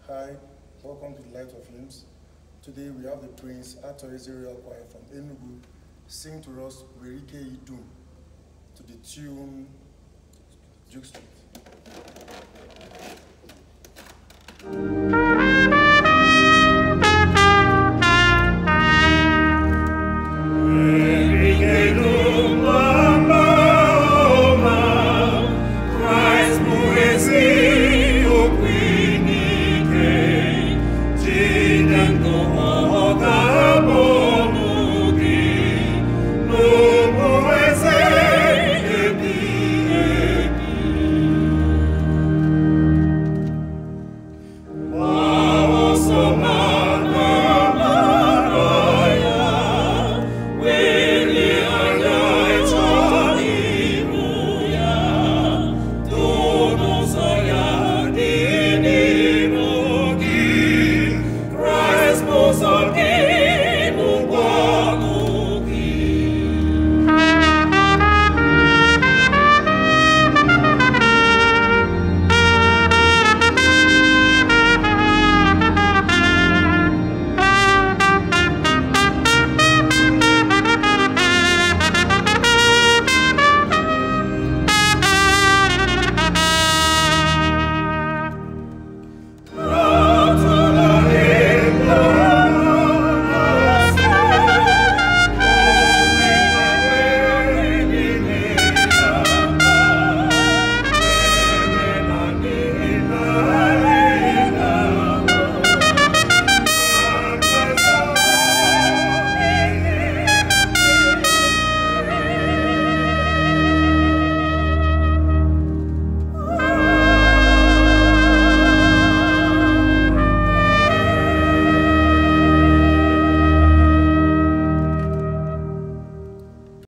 Hi, welcome to the Light of Hymns. Today we have the Prince Atorizi Royal Choir from Enugu sing to us Werike Idum to the tune Juke Street.